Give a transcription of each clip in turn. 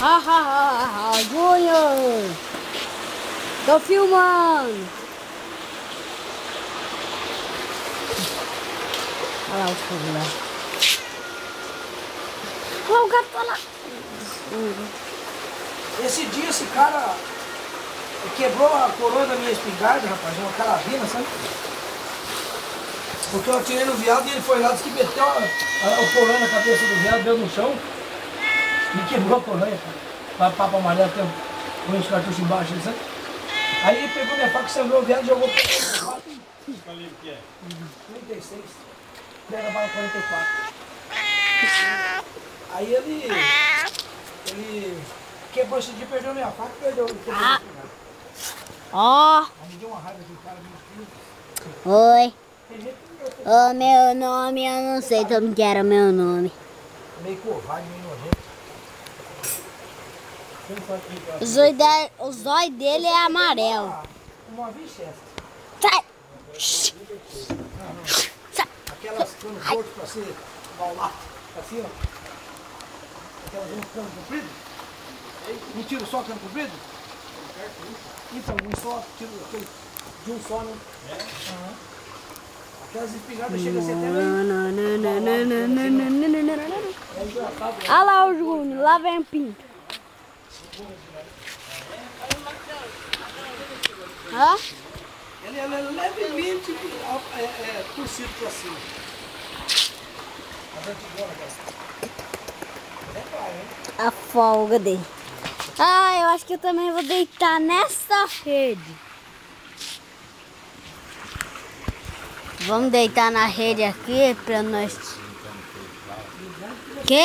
Júnior! Tô filmando! Olha lá o fogo lá. Olha o gato tá lá. Esse dia esse cara quebrou a coroa da minha espingarda, rapaz, uma carabina, sabe? Porque eu atirei no veado e ele foi lá, disse que meteu o coronha na cabeça do veado, deu no chão e quebrou a coronha, cara. Papo amarelo, tem uns cartuchos embaixo, sabe? Aí ele pegou minha faca, sangrou o veado e jogou pro 44. Que calibre que é? 36. Pega a bala 44. Aí ele quebrou esse dia, perdeu minha faca, perdeu. Ó! Aí me deu uma raiva de cara, meu filho. Oi! Ô, meu nome, eu não sei como que era meu nome. Meio covarde, meio nojento. O zóio dele é amarelo. Uma vicesta. Sai! Sai! Aquelas canas curtas pra ser baulato, assim, ó. Aquelas cano comprido. Não tiro só cano comprido? Então, um só, tiro aquele de um só, né? Uhum. Aquelas espingardas chegam a ser até Olha lá o Júnior, lá vem o pinto. Hã? Ele é levemente torcido pra cima. Mas antigona, cara. É claro, hein? A folga dele. Ah, eu acho que eu também vou deitar nessa rede. Vamos deitar na rede aqui pra nós. Quê?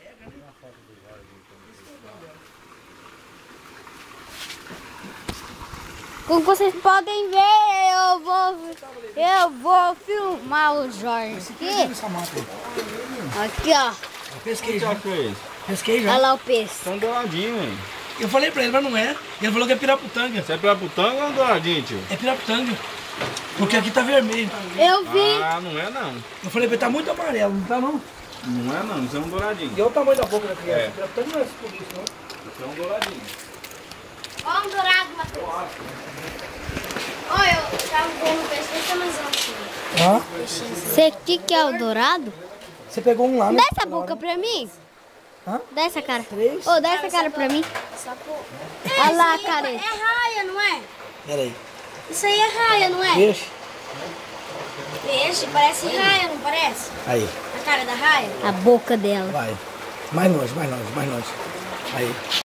Como vocês podem ver, eu vou filmar o Jorge aqui. Aqui, ó. Pesquei já. Que Pesquei já. Olha lá o peixe. Tá um douradinho, hein? Eu falei pra ele, mas não é. Ele falou que é piraputanga. Você é piraputanga ou um douradinho, tio? É piraputanga. Porque aqui tá vermelho. Eu vi. Ah, não é não. Eu falei pra ele, tá muito amarelo, não tá não? Não é não, isso é um douradinho. E olha o tamanho da boca da criança. É. Piraputanga não é por isso, não. Isso é um douradinho. Olha um dourado, Matheus. Olha, eu tava com um peixe desse tamanho assim. Hã? Você aqui que é o dourado? Você pegou um lá, né? Dá essa boca pra mim. Hã? Dá essa cara. 3. Ô, dá essa cara pra mim. Olha lá a cara. É raia, não é? Pera aí. Isso aí é raia, não é? Peixe. Peixe, parece raia, não parece? Aí. A cara da raia? A boca dela. Vai. Mais longe, mais longe, mais longe. Aí.